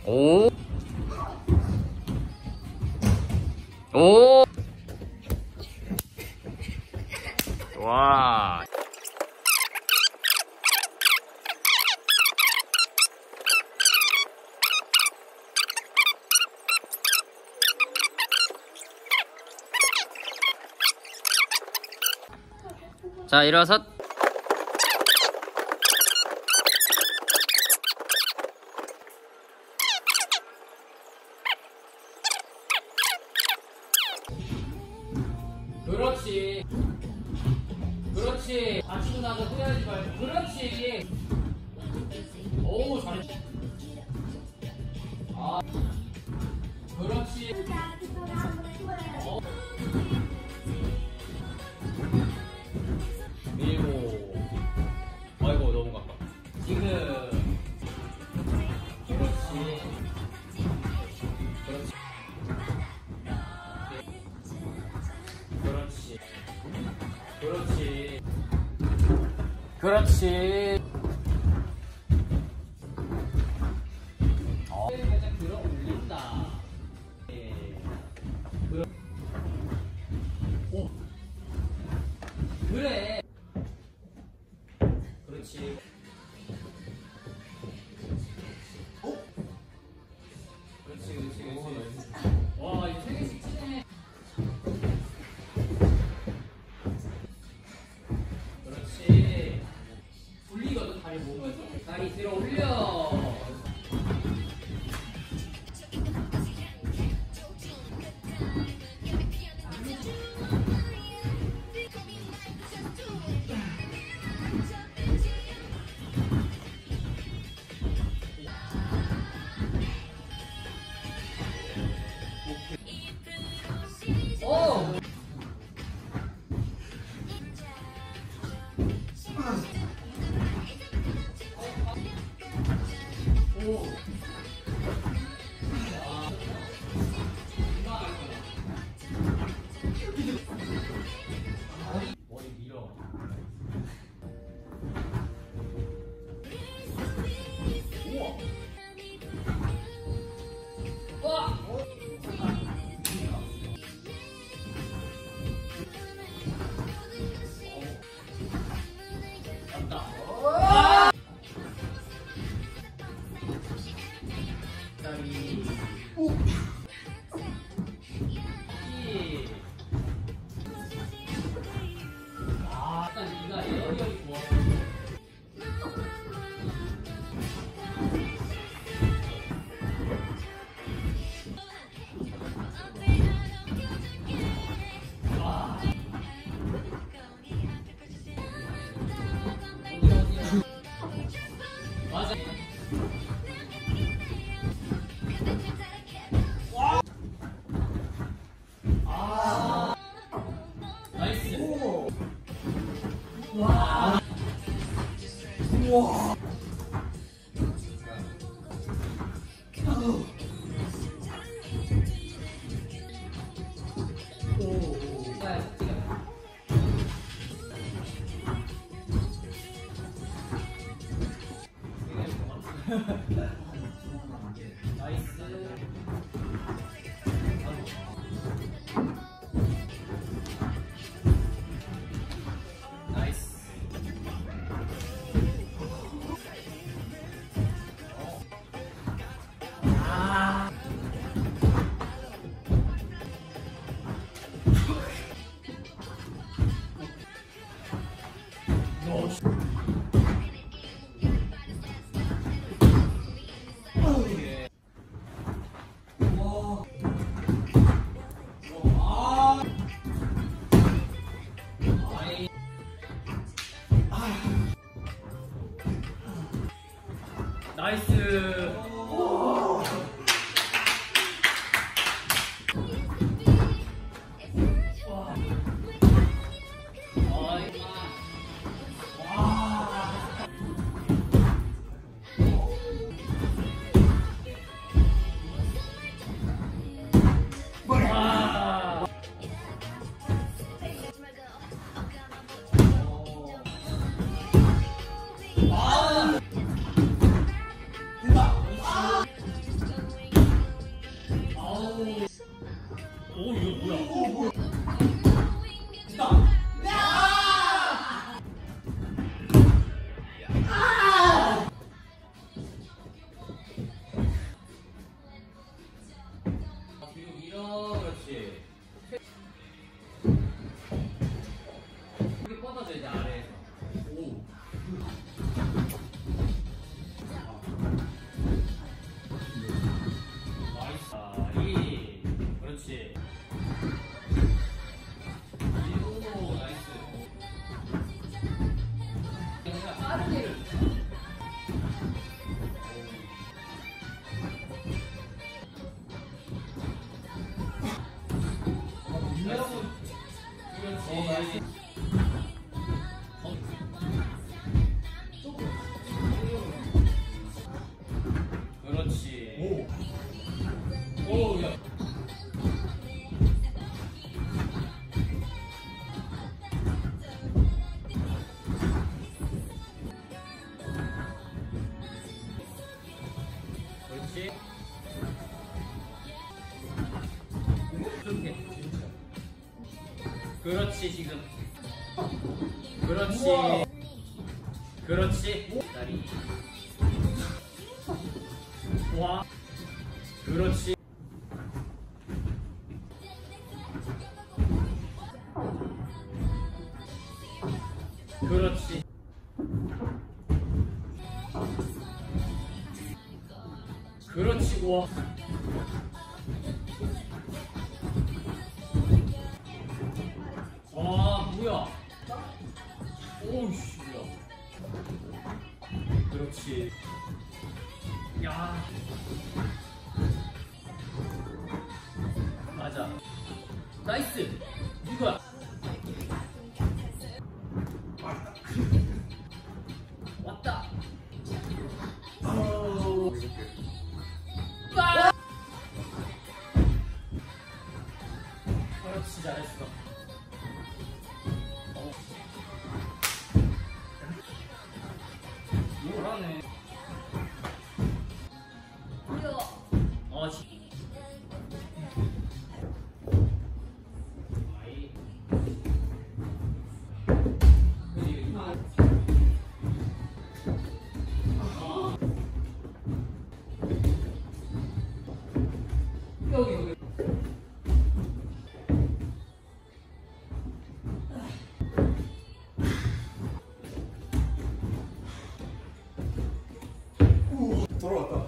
오. 오. 와. 자, 일어서. 그렇지. 그렇지. 다치고 나서 후회하지 말고. 그렇지. 오, 잘했어. 아. 그렇지. 어. 밀고. 아이고, 너무 가깝다. 지금. 그렇지. 그렇지. 그렇지. 그렇지. 그렇지. 살짝 들어 올린다. 예. 오. 그래. 그렇지. 오. 그렇지, 그렇지, 그렇지. 와, 이거 3개씩 치네. 그렇지. 올리거든, 다리 모으면서. 다리 들어 올려. 오! 오! 머리 밀어. 우와! 와! 맞다. 다리. 오! 아, 일단 네가 에어리얼이 좋아. 맞아. 아, 나이스. 오. 와. 우와. 나이스. 나이스. 아. 나이스. 개를. 그렇지. 그렇지. 오, 야. 그렇지. 그렇게. 그렇지, 지금. 그렇지. 우와. 그렇지. 다리. 와. 그렇지. 그렇지. 그렇지. 와. 와, 뭐야? 오우씨, 뭐야? 그렇지. 야. 맞아. 나이스. 이거야. 왔다. 빠! 그렇지, 잘했어. 잘하네. 어, 아이. 여기. 돌아왔다.